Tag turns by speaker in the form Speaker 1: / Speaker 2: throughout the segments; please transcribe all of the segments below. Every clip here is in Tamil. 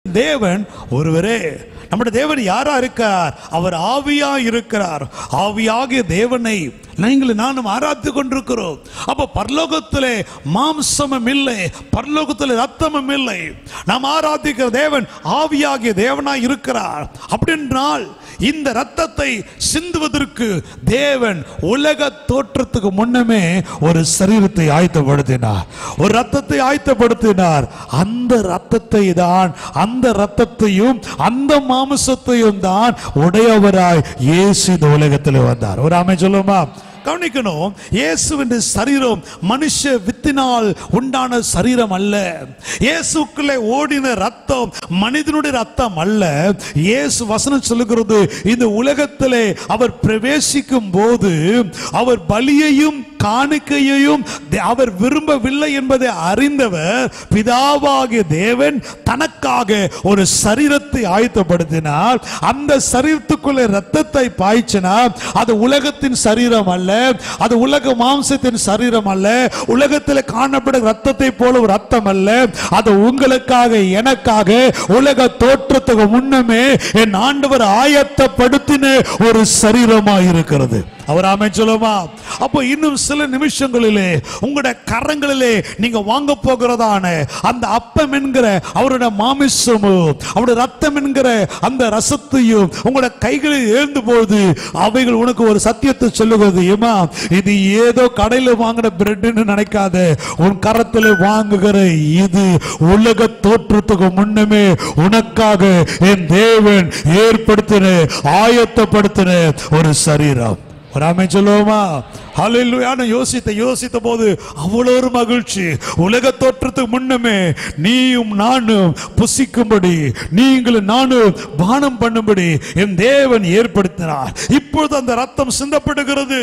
Speaker 1: தேவன் ஒருவரே. நம்முடைய தேவன் யாரா இருக்கார்? அவர் ஆவியா இருக்கிறார். ஆவியாகிய தேவனை நீங்கள் நானும் ஆராய்ந்து கொண்டிருக்கிறோம். அப்ப பரலோகத்திலே மாம்சமும் இல்லை, பரலோகத்திலே ரத்தமும் இல்லை. நாம் ஆராதிக்கிற தேவன் ஆவியாகிய தேவனாய் இருக்கிறார். அப்படின்றால் இந்த ரத்தத்தை சிந்துவதற்கு தேவன் உலக தோற்றத்துக்கு முன்னமே ஒரு சரீரத்தை ஆயத்தப்படுத்தினார், ஒரு ரத்தத்தை ஆயத்தப்படுத்தினார். அந்த ரத்தத்தை தான், அந்த ரத்தத்தையும் அந்த மாம்சத்தையும் தான் உடையவராய் இயேசு இந்த உலகத்தில் வந்தார். ஒரு ஆமென் சொல்லுமா? கவனிக்கணும், இயேசுவின் சரீரம் மனுஷ வித்தினால் உண்டான சரீரம் அல்ல. இயேசுக்குள்ளே ஓடின ரத்தம் மனிதனுடைய ரத்தம் அல்ல. இயேசு வசனம் சொல்லுகிறது, இந்த உலகத்திலே அவர் பிரவேசிக்கும் போது அவர் பலியையும் காணிக்கையையும் அவர் விரும்பவில்லை என்பதை அறிந்தவர் பிதாவாகிய தேவன் தனக்காக ஒரு சரீரத்தை ஆயத்தப்படுத்தினார். அந்த சரீரத்துக்குள்ளே ரத்தத்தை பாய்ச்சினார். அது உலகத்தின் சரீரம் அல்ல, அது உலக மாம்சத்தின் சரீரம் அல்ல, உலகத்தில் காணப்படும் ரத்தத்தை போல ஒரு ரத்தம் அல்ல. அது உங்களுக்காக எனக்காக உலக தோற்றத்துக்கு முன்னமே என் ஆண்டவர் ஆயத்தப்படுத்தின ஒரு சரீரமாக இருக்கிறது. அவர் ஆமென் சொல்லுமா? அப்போ இன்னும் சில நிமிஷங்களிலே உங்களுடைய கரங்களிலே நீங்க வாங்க போகிறதான அந்த அப்பம் என்கிற அவருடைய மாமிசமும் அவருடைய ரத்தம் என்கிற அந்த ரசத்தையும் உங்களுடைய கைகளில் எழுந்து போது அவைகள் உனக்கு ஒரு சத்தியத்தை சொல்லுகிறது. ஏமா, இது ஏதோ கடையில் வாங்கின பிரெட்னு நினைக்காத. உன் கரத்தில் வாங்குகிற இது உலக தோற்றத்துக்கு முன்னமே உனக்காக என் தேவன் ஏற்படுத்தின ஆயத்தப்படுத்தின ஒரு சரீரம். ஆமென் சொல்லுவோமா? ஹல்லேலூயா. யோசித்த போது அவ்வளோ ஒரு மகிழ்ச்சி. உலக தோற்றத்துக்கு முன்னமே நீயும் நானும் புசிக்கும்படி, நீங்களும் நானும் பானம் பண்ணும்படி என் தேவன் ஏற்படுத்தினார். இப்பொழுது அந்த ரத்தம் சிந்தப்படுகிறது.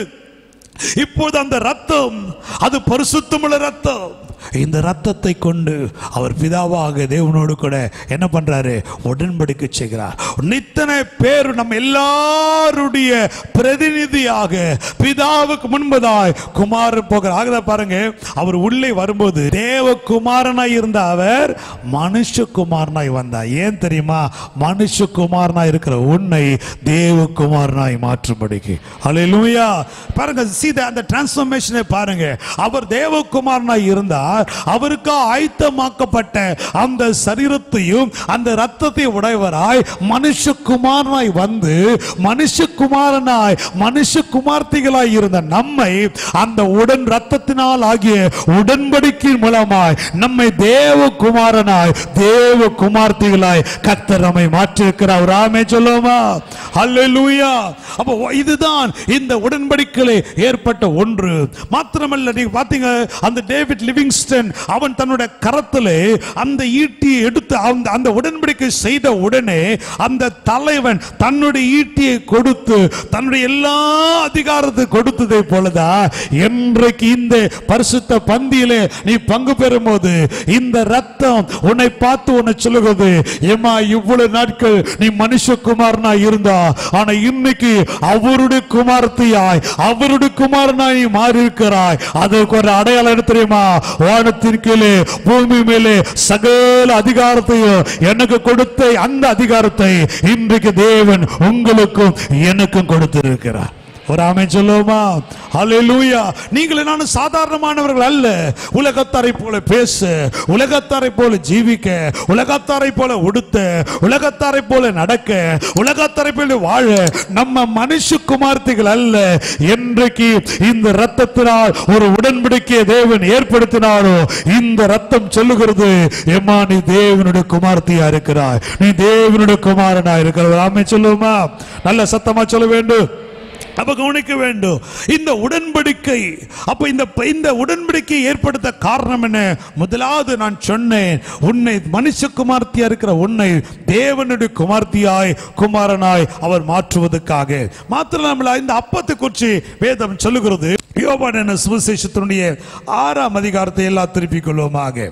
Speaker 1: இப்போது அந்த ரத்தம் அது பரிசுத்தமுள்ள ரத்தம். இந்த ரத்தத்தை கொண்டு அவர் பிதாவாக தேவனோடு கூட என்ன பண்றாரு? உடன்படிக்கை செய்கிறார். இத்தனை பேர் நம்ம எல்லாருடைய பிரதிநிதியாக பிதாவுக்கு முன்பதாய் குமாரன் போகிறார். ஆக பாருங்க, அவர் உள்ளே வரும்போது தேவகுமாரனாய் இருந்த அவர் மனுஷகுமாரனாய் வந்தார். ஏன் தெரியுமா? மனுஷகுமாரனாய் இருக்கிற உன்னை தேவகுமாரனாய் மாற்றும்படிக்கு. ஹல்லேலூயா. பாருங்க, அந்த டிரான்ஸ்ஃபர்மேஷனை பாருங்க. அவர் தேவகுமாரனாய் இருந்தார். அவருக்கு ஆயத்தமாக்கப்பட்ட அந்த சரீரத்தையும் அந்த ரத்தத்தை உடையவராய் மனுஷகுமாரனாய் வந்து மனுஷகுமாரனாய் மனுஷகுமார்த்திகளாய் இருந்த நம்மை அந்த உடன் ரத்தத்தினால் ஆகிய உடன்படிக்கையின் மூலமாய் நம்மை தேவகுமாரனாய் தேவகுமார்த்திகளாய் கர்த்தர் நம்மை மாற்றியிருக்கிறார். ஆமென் சொல்லுமா? ஹல்லேலூயா. அப்போ இதுதான் இந்த உடன்படிக்கையிலே ஏற்பட்ட ஒன்று. மாத்திரமல்ல, நீங்க பாத்தீங்க, அந்த டேவிட் லிவிங்ஸ்டன் அவன் தன்னுடைய கரத்திலே அந்த ஈட்டியை எடுத்து அந்த உடன்படிக்கை செய்த உடனே அந்த தலைவன் தன்னுடைய ஈட்டியை கொடுத்து தன்னுடைய எல்லா அதிகாரத்தை கொடுத்ததை போலதான் இன்றைக்கு இந்த பரிசுத்த பந்தியிலே நீ பங்கு பெறும் போது இந்த ரத்தம் உன்னை பார்த்து உன்னை சொல்லுகிறது, ஏமா இவ்வளவு நாட்கள் நீ மனுஷகுமாரனா இருந்தா, ஆனா இன்னைக்கு அவருடைய குமாரத்தியாய் அவருடைய குமாரனாய் நீ மாறி இருக்கிறாய். அதற்கு ஒரு அடையாளம் என்ன தெரியுமா? வானத்தின் கீழே பூமி மேலே சகல அதிகாரத்தையும் எனக்கு கொடுத்த அந்த அதிகாரத்தை இன்றைக்கு தேவன் உங்களுக்கும் எனக்கும் கொடுத்திருக்கிறார். ஒரு ஆமென் சொல்லுவோமா? ஹல்லேலூயா. நீங்கள் நானும் சாதாரணமானவர்கள் அல்ல. உலகத்தாரை போல பேச, உலகத்தாரை போல ஜீவிக்க, உலகத்தாரை போல உடுத்த, உலகத்தாரை போல நடக்க, உலகத்தாரை போல வாழ நம்ம மனுஷகுமார்த்திகள் அல்ல. என்றைக்கு இந்த ரத்தத்தினால் ஒரு உடன்படிக்கையை தேவன் ஏற்படுத்தினாரோ இந்த ரத்தம் சொல்லுகிறது, எம்மா நீ தேவனுடைய குமார்த்தியா இருக்கிறாய், நீ தேவனுடைய குமாரனா இருக்கிறாய். ஆமென் சொல்லுவோமா? நல்ல சத்தமா சொல்ல வேண்டும். அப்ப கவனிக்க வேண்டும், இந்த உடன்படிக்கை அப்ப இந்த உடன்படிக்கை ஏற்படுத்த காரணம் என்ன? முதலாவது நான் சொன்னேன், உன்னை மனுஷகுமார்த்தியா இருக்கிற உன்னை தேவனுடைய குமார்த்தியாய் குமாரனாய் அவர் மாற்றுவதற்காக. மாத்திரமல்ல, இந்த அப்பத்தை குறித்து வேதம் சொல்லுகிறது. யோவான் சுவிசேஷத்தினுடைய 6ஆம் அதிகாரத்தை எல்லாம் திருப்பிக் கொள்வோமாக.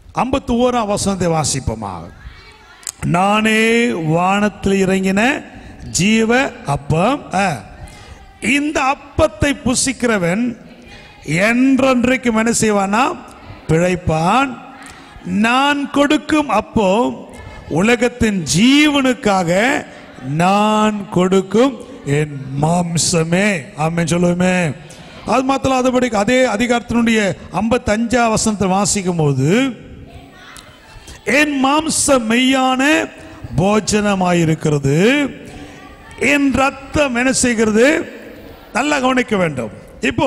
Speaker 1: 51ஆம் வசனத்தை வாசிப்போமாக. நானே வானத்தில் இறங்கின ஜீவ அப்பம், இந்த அப்பத்தை புசிக்கிறவன் என்றென்றைக்கும் என்ன செய்வானா? பிழைப்பான். நான் கொடுக்கும் அப்பம் உலகத்தின் ஜீவனுக்காக நான் கொடுக்கும் என் மாம்சமே. ஆமென் சொல்லுவோமே. அது மாத்திரம் அதுபடி அதே அதிகாரத்தினுடைய 55 வசனத்தை வாசிக்கும் போது, என் மாம்சம் மெய்யான போஜனமாயிருக்கிறது, என் ரத்தம் என்ன செய்கிறது? நல்லா கவனிக்க வேண்டும். இப்போ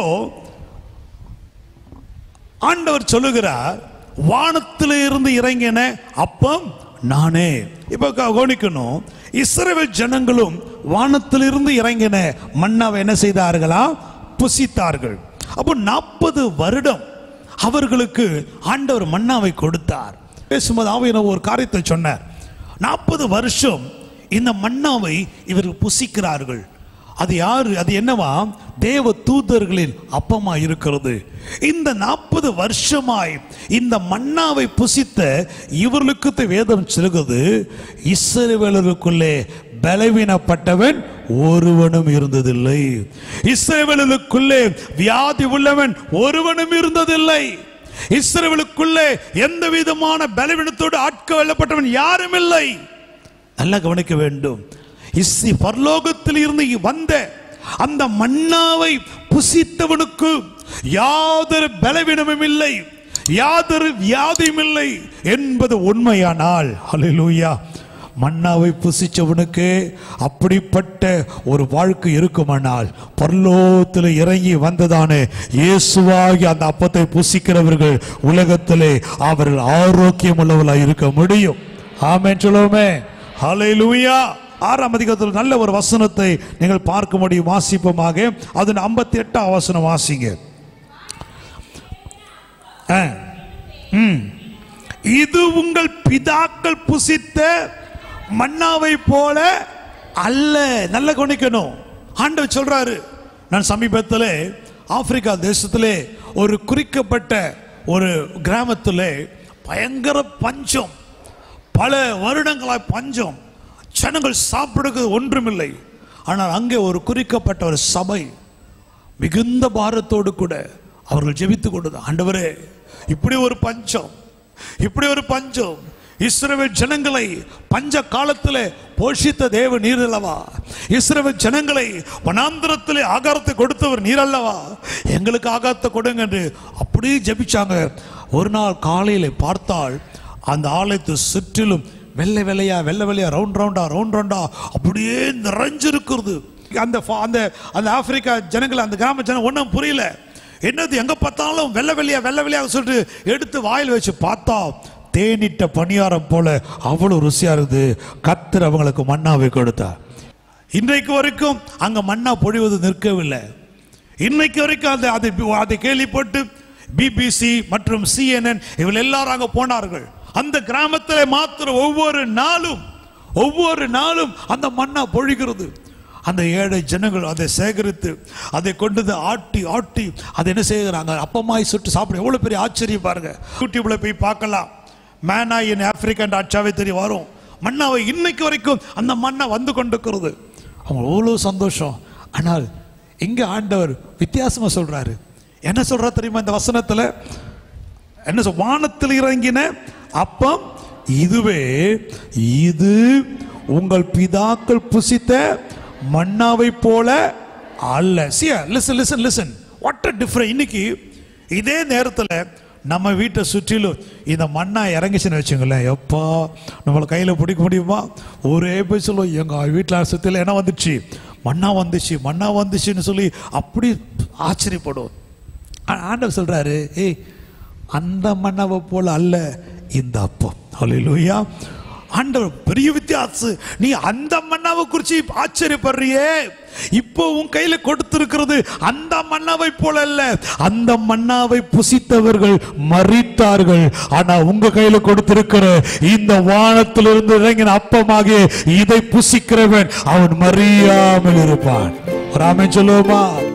Speaker 1: ஆண்டவர் சொல்லுகிறார், வானத்திலிருந்து இறங்கின அப்பம் நானே. இப்போ கவனிக்கணும், இஸ்ரவேல் ஜனங்களும் வானத்திலிருந்து இறங்கின மன்னாவை என்ன செய்தார்களா? புசித்தார்கள். அப்போ 40 வருடம் அவர்களுக்கு ஆண்டவர் மன்னாவை கொடுத்தார். பேசும்போது ஆவியானவர் ஒரு காரியத்தை சொன்னார். 40 வருஷம் இந்த மன்னாவை இவர்கள் புசிக்கிறார்கள். அது யாரு? அது என்னவா? தேவ தூதர்களின் அப்பமா இருக்கிறது. இந்த 40 வருஷமாய் இந்த மன்னாவை புசித்த இவர்களுக்கு வேதம் சொல்கிறது, இஸ்ரவேலருக்குள்ளே பலவீனப்பட்டவன் ஒருவனும் இருந்ததில்லை, இஸ்ரவேலுக்குள்ளே வியாதி உள்ளவன் ஒருவனும் இருந்ததில்லை, இஸ்ரவேலுக்குள்ளே எந்த விதமான பலவீனத்தோடு ஆட்கொள்ளப்பட்டவன் யாரும் இல்லை. நல்லா கவனிக்க வேண்டும். பரலோகத்தில் இருந்து வந்த அந்த மன்னாவை புசித்தவனுக்கு யாதொரு பலவீனமும் இல்லை, யாதொரு வியாதியும் இல்லை என்பது உண்மையானால், ஹல்லேலூயா, மன்னாவை புசிச்சவனுக்கு அப்படிப்பட்ட ஒரு வாழ்க்கை இருக்குமானால், பரலோகத்தில் இறங்கி வந்ததானே இயேசுவாகி அந்த அப்பத்தை புசிக்கிறவர்கள் உலகத்திலே அவர்கள் ஆரோக்கியம் உள்ளவர்களாக இருக்க முடியும். ஆமென் சொல்லுவோமே. ஹல்லேலூயா. 6ஆம் அதிகாரத்தில் நல்ல ஒரு வசனத்தை நீங்கள் பார்க்க முடியும். வாசிப்போமாக. அது 58ஆம் வசனம் வாசிங்க. இது உங்கள் பிதாக்கள் புசித்த மன்னாவை போல அல்ல. நல்ல கவனிக்கணும். ஆண்டவர் சொல்றாரு, நான் சமீபத்தில் ஆப்பிரிக்கா தேசத்திலே ஒரு குறிக்கப்பட்ட ஒரு கிராமத்தில் பயங்கர பஞ்சம், பல வருடங்களாய் பஞ்சம், ஜனங்கள் சாப்பிடுறது ஒன்றுமில்லை. ஆனால் அங்கே ஒரு குறிக்கப்பட்ட ஒரு சபை மிகுந்த பாரத்தோடு கூட அவர்கள் ஜெபித்து கொண்டது, ஆண்டவரே இப்படி ஒரு பஞ்சம், இப்படி ஒரு பஞ்சம், இஸ்ரவேல் ஜனங்களை பஞ்ச காலத்தில் போஷித்த தேவ நீர் அல்லவா, இஸ்ரவேல் ஜனங்களை வனாந்திரத்திலே ஆகாரத்தை கொடுத்தவர் நீர் அல்லவா, எங்களுக்கு ஆகாரத்தை கொடுங்க என்று அப்படியே ஜெபிச்சாங்க. ஒரு நாள் காலையில் பார்த்தால் அந்த ஆலயத்தை சுற்றிலும் வெள்ளை வெள்ளையா ரவுண்ட் ரவுண்டா அப்படியே நிறைஞ்சிருக்கிறது. அந்த அந்த ஆப்பிரிக்கா ஜனங்கள், அந்த கிராம ஜனம் ஒன்றும் புரியல, என்னது எங்க பார்த்தாலும் வெள்ளை வெள்ளையா சொல்லிட்டு எடுத்து வாயில் வச்சு பார்த்தா தேனிட்ட பணியாரம் போல அவ்வளவு ருசியா இருக்குது. கர்த்தர் அவங்களுக்கு மன்னாவை கொடுத்தார். இன்றைக்கு வரைக்கும் அங்க மன்னா பொழிவது நிற்கவில்லை. இன்னைக்கு வரைக்கும் அதை கேள்விப்பட்டு பிபிசி மற்றும் CNN இவங்க எல்லாரும் அங்க போனார்கள். அந்த கிராமத்தில் மாத்திரம் ஒவ்வொரு நாளும் அந்த மன்னா பொழிகிறது. அந்த ஏழை ஜனங்கள் அதை சேகரித்து அதை கொண்டு ஆட்டி அதை என்ன செய்கிறாங்க? அப்பமாய் சுட்டு சாப்பிட. எவ்வளவு பெரிய ஆச்சரியம் பாருங்க. யூடியூப்ல போய் பார்க்கலாம். மேனா இன் ஆப்பிரிக்கன் ஆட்சாவே தெரிய வரும். மன்னாவை இன்னைக்கு வரைக்கும் அந்த மன்னா வந்து கொண்டிருக்கிறது. அவங்க எவ்வளவு சந்தோஷம். ஆனால் இங்க ஆண்டவர் வித்தியாசமா சொல்றாரு. என்ன சொல்றா தெரியுமா? இந்த வசனத்துல என்ன வானத்தில் இறங்கின அப்பம் இதுவே, இது உங்கள் பிதாக்கள் புசித்த மன்னாவை போல அல்ல. listen what a difference. இன்னைக்கு இதே நேரத்தில் நம்ம வீட்டை சுற்றிலும் இந்த மண்ணா இறங்கிச்சுன்னு வச்சுங்களேன், எப்பா நம்மளை கையில் பிடிக்க முடியுமா? ஒரே போய் சொல்லுவோம், எங்கள் வீட்டில் சுற்றில என்ன வந்துச்சு? மண்ணா வந்துச்சுன்னு சொல்லி அப்படி ஆச்சரியப்படும். ஆண்டவர் சொல்றாரு, ஏய் அந்த மன்னாவை போல அல்ல இந்த அப்பம். ஹல்லேலூயா. ஆண்டவர் பெரிய வித்தியாசம். நீ அந்த மன்னாவை குறித்து ஆச்சரியப்படுறியே, இப்போ உன் கையில கொடுத்திருக்கிறது அந்த மன்னாவை போல அல்ல. அந்த மன்னாவை புசித்தவர்கள் மரித்தார்கள். ஆனா உங்க கையில கொடுத்திருக்கிற இந்த வானத்திலிருந்து இறங்கின அப்பமாக இதை புசிக்கிறவன் அவன் மறியாமல் இருப்பான். ராமே சொல்லுவோமா?